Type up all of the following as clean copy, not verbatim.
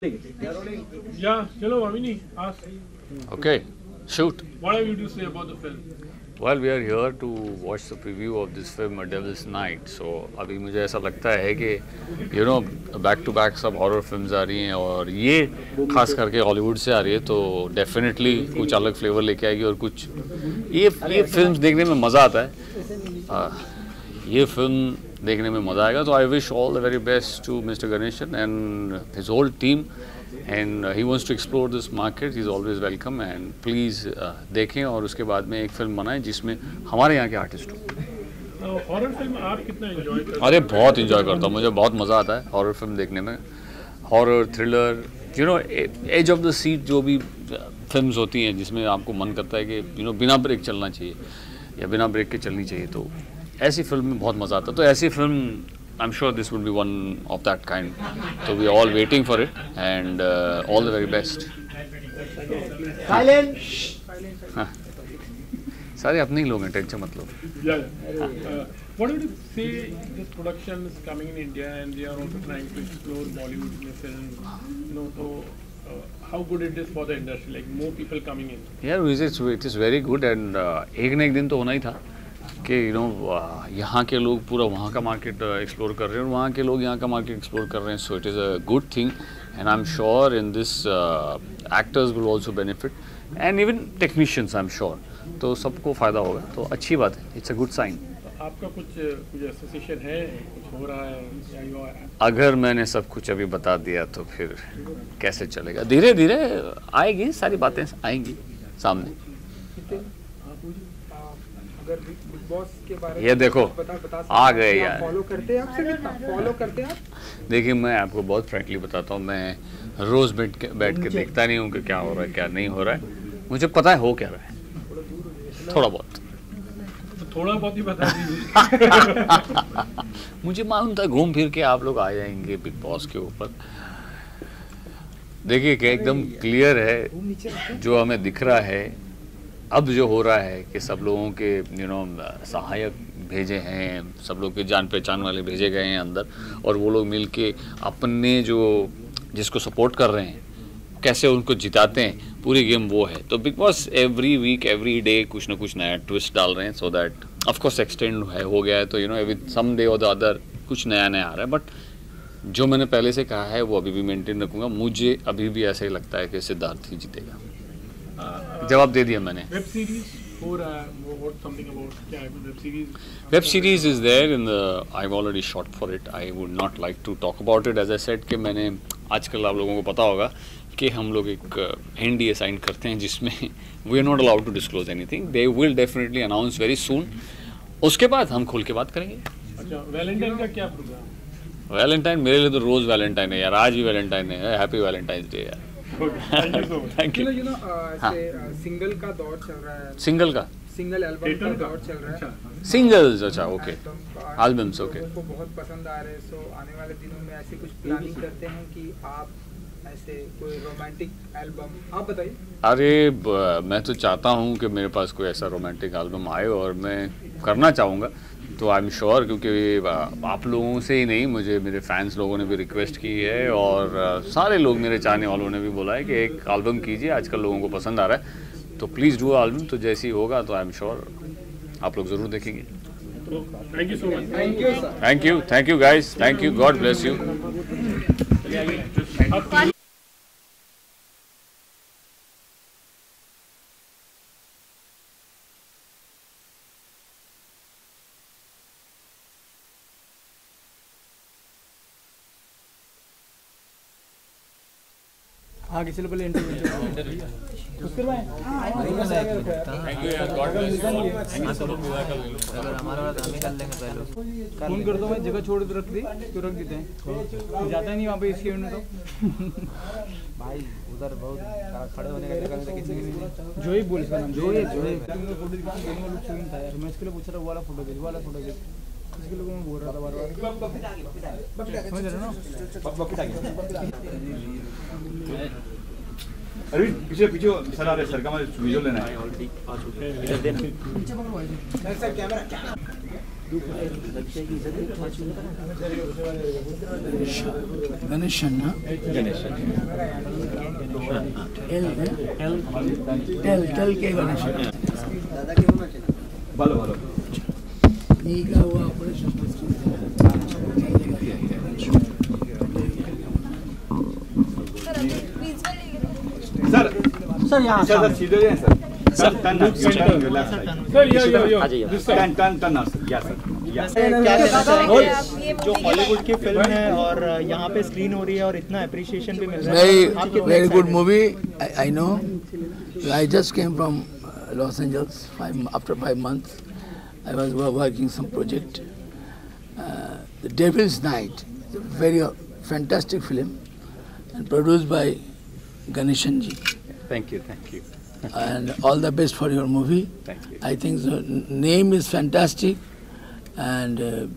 Yeah, hello, Amini. Ask. Okay, shoot. What have you to say about the film? Well, we are here to watch the preview of this film, A Devil's Night. So अभी मुझे ऐसा लगता है कि back to back सब horror films आ रही हैं और ये खास करके हॉलीवुड से आ रही है, तो डेफिनेटली कुछ अलग फ्लेवर लेके आएगी और कुछ ये फिल्म्स देखने में मज़ा आता है। ये फिल्म देखने में मज़ा आएगा, तो I wish all the very best to mister Ganeshan and his whole team, and he wants to explore this market. He is always welcome and please देखें और उसके बाद में एक फिल्म बनाएं जिसमें हमारे यहाँ के आर्टिस्ट हो। हॉरर फिल्म आप कितना एंजॉय करते हैं? अरे बहुत इंजॉय करता हूँ, मुझे बहुत मज़ा आता है हॉरर फिल्म देखने में। Horror, thriller, edge of the seat जो भी फिल्म्स होती हैं जिसमें आपको मन करता है कि बिना ब्रेक चलना चाहिए या बिना ब्रेक के चलनी चाहिए, तो ऐसी फिल्म में बहुत मज़ा आता है। तो ऐसी film I am sure this will be one of that kind, तो we all waiting for it and all the very best. सारे अपने ही लोग हैं, टेंशन मत लो। What would you say this production is coming in India and they are also trying to explore Bollywood film, so how good it is for the industry, like more people coming in? Yeah, it is very good and एक न एक दिन तो होना ही था कि यहाँ के लोग पूरा वहाँ का मार्केट एक्सप्लोर कर रहे हैं और वहाँ के लोग यहाँ का मार्केट एक्सप्लोर कर रहे हैं, so it is a good thing and I am sure in this actors will also benefit and even technicians I am sure, तो सबको फ़ायदा होगा, तो अच्छी बात है, इट्स अ गुड साइन। आपका कुछ एसोसिएशन है, कुछ हो रहा है? अगर मैंने सब कुछ अभी बता दिया तो फिर कैसे चलेगा? धीरे धीरे आएगी, सारी बातें आएंगी सामने। अगर बिग बॉस के बारे में ये देखो आ गए यार। फॉलो करते हैं आपसे, कितना फॉलो करते हैं आप? देखिए, मैं आपको बहुत फ्रैंकली बताता हूँ, मैं रोज़ बैठ के देखता नहीं हूँ कि क्या हो रहा है क्या नहीं हो रहा है, मुझे पता है हो क्या रहा है, थोड़ा बहुत ही बता दीजिए। मुझे मालूम था घूम फिर के आप लोग आ जाएंगे बिग बॉस के ऊपर। देखिए कि एकदम क्लियर है जो हमें दिख रहा है, अब जो हो रहा है कि सब लोगों के सहायक भेजे हैं, सब लोग के जान पहचान वाले भेजे गए हैं अंदर, और वो लोग मिल के अपने जिसको सपोर्ट कर रहे हैं कैसे उनको जिताते हैं, पूरी गेम वो है। तो Bigg Boss every week every day कुछ ना कुछ नया ट्विस्ट डाल रहे हैं, so that of course extend हो गया है, तो एवरी सम डे और द अदर कुछ नया आ रहा है। बट जो मैंने पहले से कहा है वो अभी भी मेंटेन रखूँगा। मुझे अभी भी ऐसा ही लगता है कि सिद्धार्थ ही जीतेगा। जवाब दे दिया मैंने। वेब सीरीज हो रहा है, वो समथिंग अबाउट क्या है web series is there in the, I have already shot for it, I would not like to talk about it. As I said कि मैंने आजकल आप लोगों को पता होगा कि हम लोग एक NDA साइन करते हैं जिसमें we are not allowed to disclose anything. They will definitely announce very soon, उसके बाद हम खुल के बात करेंगे। अच्छा, वैलेंटाइन का क्या प्रोग्राम? वैलेंटाइन मेरे लिए तो रोज़ वैलेंटाइन है यार, आज भी वैलेंटाइन है, हैप्पी वैलेंटाइंस डे यार। Thank you. सिंगल का दौर चल रहा है, सिंगल एल्बम का दौर चल रहा है, सिंगल्स, अच्छा ओके, एल्बम्स ओके, को बहुत पसंद आ रहे हैं। सो आने वाले दिनों में ऐसे कुछ प्लानिंग करते हैं कि आप ऐसे कोई रोमांटिक एल्बम, आप बताइए। अरे मैं तो चाहता हूँ कि मेरे पास कोई ऐसा रोमांटिक एल्बम आए और मैं करना चाहूँगा, तो आई एम श्योर, क्योंकि आप लोगों से ही नहीं, मुझे मेरे फैंस लोगों ने भी रिक्वेस्ट की है और सारे लोग मेरे चाहने वालों ने भी बोला है कि एक एल्बम कीजिए, आजकल लोगों को पसंद आ रहा है, तो प्लीज़ डू एल्बम। तो जैसे ही होगा तो आई एम श्योर आप लोग ज़रूर देखेंगे। Thank you so much. Thank you guys, thank you, God bless you. हाँ, किसी पहले इंटरव्यू उसके बाद थैंक यू यार, गॉड ब्लेस यू। फोन कर दो, मैं जगह छोड़ रख दी, क्यों रख देते हैं, जाता नहीं वहाँ पे इसके में तो। भाई उधर बहुत खड़े होने का जगह नहीं, किसी की जो ही बोल इसका नाम, जो ही फोटो था यार, मैं इसके लिए पूछ रहा हूँ, वाला फोटो भेज, इसके लिए मैं बोल रहा था बार बार, समझ रहे हो ना? अरे पीछे सर आ रहे, सर का वीडियो लेना है। Camera Ganeshan, na? Tell के Ganeshan. ভালো ভালো नहीं का हुआ ऑपरेशन सर सर यहाँ सर सीधे जाएं sir turn Sir, yeah. This side. Turn yes sir जो हॉलीवुड की फिल्म है और यहाँ पे स्क्रीन हो रही है और इतना अप्रिशिएशन भी मिल रहा है very good movie. I know. I just came from Los Angeles after 5 months. I was working some project. The Devil's Night, it's a very fantastic film and produced by Ganeshan ji. Thank you. And all the best for your movie. Thank you. I think the name is fantastic and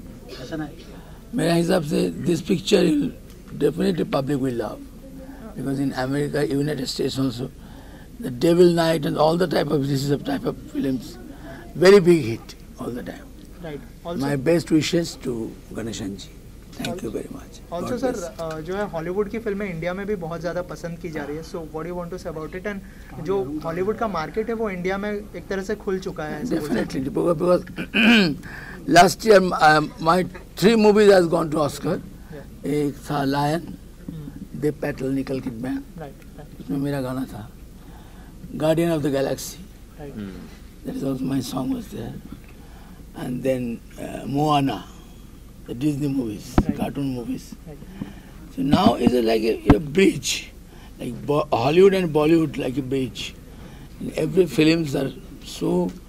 मेरा हिसाब से this picture definitely public will love because in America, United States also, the Devil Night and all the type of films, very big hit all the time. Right also My best wishes to Ganeshan ji. Thank you very much. Also God sir bless. जो है Hollywood की फिल्में India में भी बहुत ज़्यादा पसंद की जा रही है so what you want to say about it and जो हॉलीवुड का मार्केट है वो इंडिया में एक तरह से खुल चुका है ऐसे बोल सकते Definitely, because last year my 3 movies has gone to Oscar. एक था Lion, Dev Patel, Nicole Kidman. हैं राइट उसमें मेरा गाना था. Guardian of the Galaxy. Right That is also my song was there. And then Moana, the Disney movies, Right. cartoon movies. Right. So now it's like a bridge, like Hollywood and Bollywood like a bridge. And every films are so,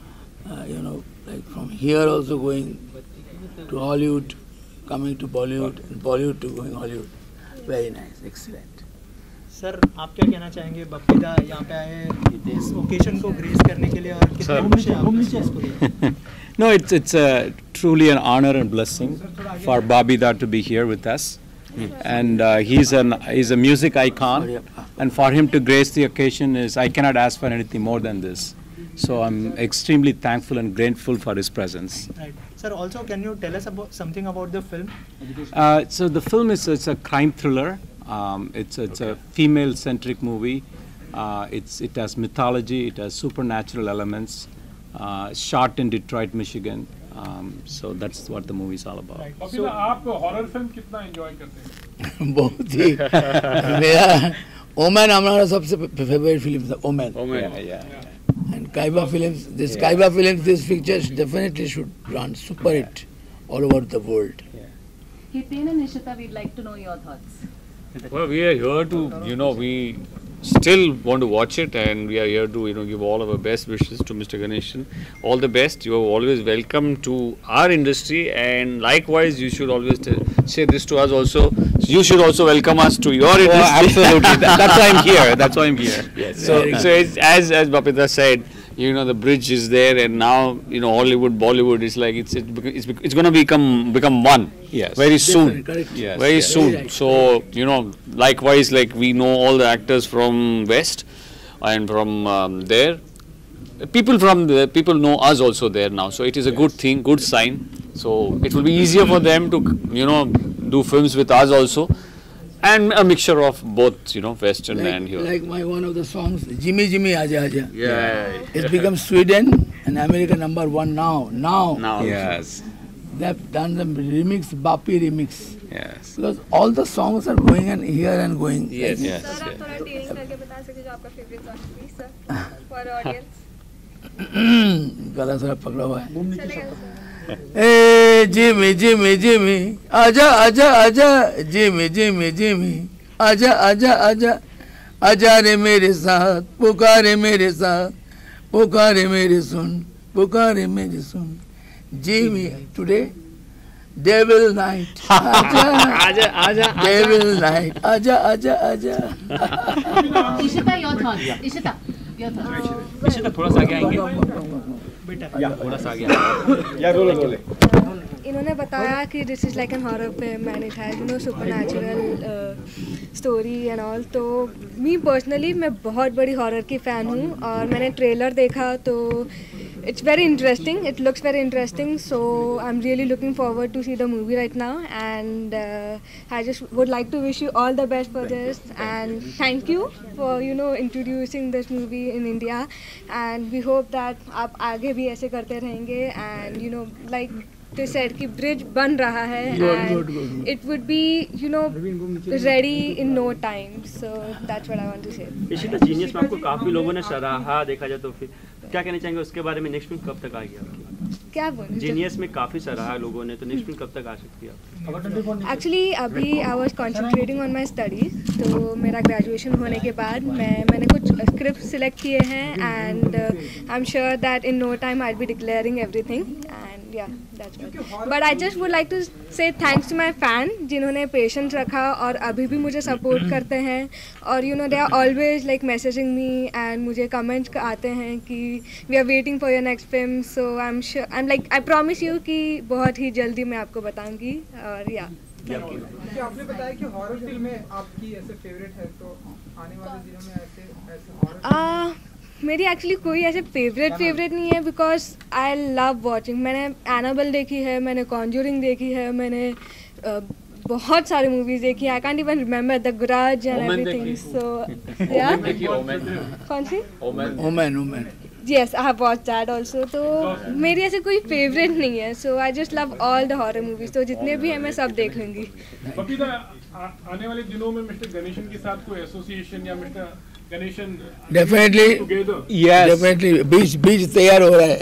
like from here also going to Hollywood, coming to Bollywood, and Bollywood to going Hollywood. Very nice, excellent. Sir आप क्या कहना चाहेंगे बप्पीदा यहाँ पे आए इस occasion को grace करने के लिए और कितने खुश हैं आप इस चीज़ को लेकर? No, it's truly an honor and blessing for Babida to be here with us, and he's a music icon, and for him to grace the occasion I cannot ask for anything more than this. So I'm extremely thankful and grateful for his presence. Right. Sir, also can you tell us about something about the film? So the film it's a crime thriller. It's a female-centric movie. It has mythology. It has supernatural elements. Shot in Detroit, Michigan. So that's what the movie is all about. Right. अभी आप horror film कितना enjoy करते हैं? बहुत ही मेरा Omen हमारा सबसे favourite film था Omen. Yeah. And Kaiba films, this picture definitely should run super hit all over the world. Hiten and Nishita, we'd like to know your thoughts. Well, we are here to, we still want to watch it, and we are here to, give all of our best wishes to Mr. Ganeshan. All the best. You are always welcome to our industry, and likewise, you should always say this to us also. You should also welcome us to your industry. Absolutely. That's why I'm here. Yes. So it's, as Bapita said, the bridge is there, and now Hollywood, Bollywood is like it's going to become one. Yes. Very soon. Correct. Yes. Very yes. soon. Right. So likewise, like we know all the actors from West and from there. People know us also there now. So it is a good thing, good sign. So it will be easier for them to do films with us also, and a mixture of both Western and here. Like one of the songs, Jimmy Jimmy Aja Aja. Yeah. It's become Sweden and America #1 now. Now. Yes. They've done the remix, Bapi remix. Yes. Because all the songs are going and here and going. Yes. Sir, आप थोड़ा telling करके बता सकते जो आपका favourite song please sir for audience. गला थोड़ा पकड़ा हुआ है. चलेगा सर. ए जिमी जिमी जिमी आजा आजा आजा जिमी जिमी जिमी आजा आजा आजा आजा रे मेरे साथ पुकारे मेरे साथ पुकारे मेरे सुन पुकारे मेरे सुन जिमी टुडे Devil Night आजा Devil Night आजा आजा आजा. Ishita, your thoughts. Ishita, your thoughts. थोड़ा सा आगे आएंगे. या रोले इन्होंने बताया कि this is like an horror film and it has supernatural story and all. तो मी पर्सनली मैं बहुत बड़ी हॉरर की फ़ैन हूँ और मैंने ट्रेलर देखा तो it's very interesting. It looks very interesting. So I'm really looking forward to see the movie right now. And I just would like to wish you all the best for this. And thank you for introducing this movie in India. And we hope that आप आगे भी ऐसे करते रहेंगे. And like they said कि bridge बन रहा है. And it would be ready in no time. So that's what I want to say. Ishita, genius में आपको काफी लोगों ने सराहा, देखा जाए तो फिर क्या कहना चाहेंगे उसके बारे में? नेक्स्ट फिल्म कब तक आएगी आपकी? क्या बोलूं? जीनियस में काफी सराहा लोगों ने, तो नेक्स्ट फिल्म कब तक आ सकती है? एक्चुअली अभी I was concentrating on my studies. तो मेरा ग्रेजुएशन होने के बाद मैंने कुछ स्क्रिप्ट सिलेक्ट किए हैं. And I am sure that in no time I will be declaring everything. And yeah that's it. But I just would like to say thanks to my fan जिन्होंने patience रखा और अभी भी मुझे support करते हैं. और they are always like messaging me and मुझे कमेंट्स आते हैं कि we are waiting for your next film. So I am sure, I am like, I promise you कि बहुत ही जल्दी मैं आपको बताऊंगी. और या आपने बताया कि हॉरर फिल्में आपकी ऐसे फेवरेट है, तो आने वाले दिनों में ऐसे हॉरर मेरी एक्चुअली कोई ऐसे फेवरेट नहीं है. Because I love watching. मैंने एनाबेल देखी है, मैंने कॉन्जूरिंग देखी है, मैंने बहुत सारी मूवीज देखी. I can't even remember the Grudge and everything. So yeah कौन सी? Omen. Yes, I have watched that also. तो मेरी ऐसे कोई फेवरेट नहीं है. So I just love all the horror movies. तो जितने भी हैं मैं सब देख लूँगी. बबीता, आने वाले दिनों में मिस्टर गणेशन के साथ कोई एसोसिएशन या mister Ganeshan definitely, yes, definitely बीच तैयार हो रहा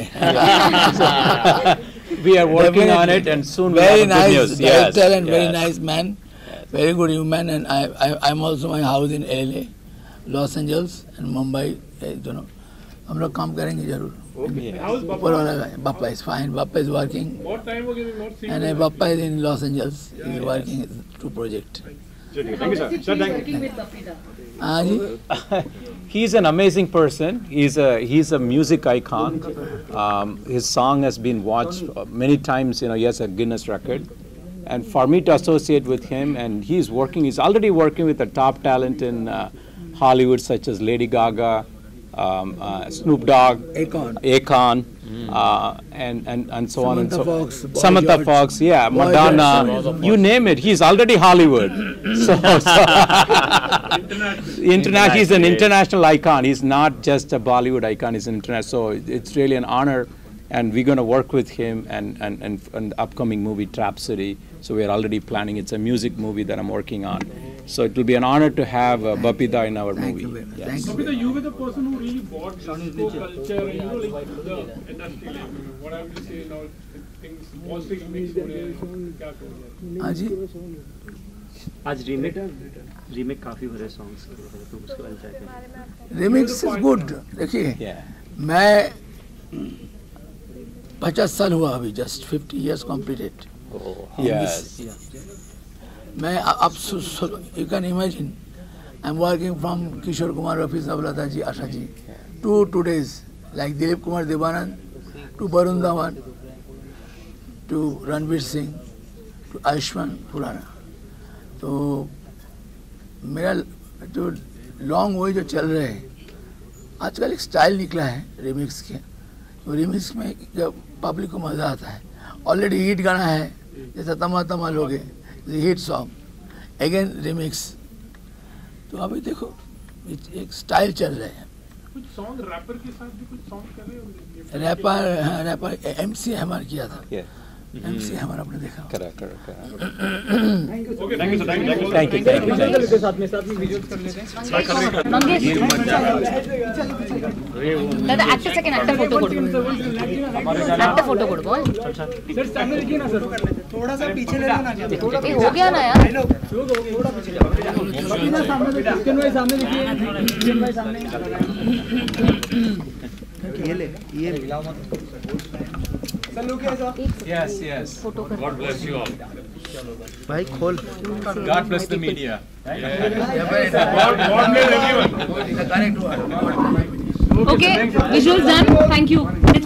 है. We are working on it, and soon we very have nice good news. director Yes, and yes. very nice man, very good human. And I'm also my house in LA, Los Angeles and Mumbai. दोनों हम लोग काम करेंगे जरूर. ऊपर वाला Bappa is fine. Bappa is working. What time we have not seen? And Bappa is in Los Angeles. He is working two project. Thank you, sir. Sir, thank you. He's an amazing person. He's a music icon. His song has been watched many times. He has a Guinness record. And for me to associate with him, and he's already working with the top talent in Hollywood, such as Lady Gaga, Snoop Dogg, Akon, and so on and so forth. Samantha Fox, yeah, Madonna, you name it. He's already Hollywood. So he's an international icon. He's not just a Bollywood icon. He's an international. So it's really an honor, and we're going to work with him and the upcoming movie Trap City. So we're already planning. It's a music movie that I'm working on. So it will be an honor to have Babita in our movie. Yes. Babita, you were the person who really brought disco culture and like the industry. Like, what I would say now, things all things mix हो रहे हैं. क्या कहोगे? हाँ जी. आज remake काफी हो रहे सॉन्ग्स के, तो उसके बारे में क्या कहेंगे? Remix is good. देखिए, मैं 50 साल हुआ अभी, just 50 years completed. Yes. मैं आप you can imagine, I'm working from Kishore Kumar, Rafi Sablata ji, Asha ji, to today's like Dilip Kumar Devanand, to Barun Dhawan, to Ranveer Singh, to Ayushmann Khurrana. तो मेरा जो long way जो चल रहे हैं, आजकल एक स्टाइल निकला है रिमिक्स के. तो रिमिक्स में जब पब्लिक को मज़ा आता है, ऑलरेडी हिट गाना है जैसा तमा तमा लोगे, हिट सॉन्ग, अगेन रिमिक्स. तो अभी देखो एक स्टाइल चल रहे हैं. कुछ सॉन्ग रैपर के साथ भी कुछ सॉन्ग कर रहे होंगे. रैपर MC हमारा किया था. MC हमारा आपने देखा. Correct. Okay, thank you, sir. Thank you. साथ में वीडियोस कर लेते हैं. दादा एक्टर सेकंड एक्टर फोटो कोड बोल. सर सामने देखिए ना सर, थोड़ा सा पीछे ले लो ना. ये हो गया ना यार. थोड़ा पीछे ले सामने देखिए. स्क्रीन भाई सामने देखिए. स्क्रीन भाई सामने. ये सर लोग कैसा? Yes. God bless you all. भाई खोल. God bless the media. God bless everyone. Okay, visuals done. Thank you.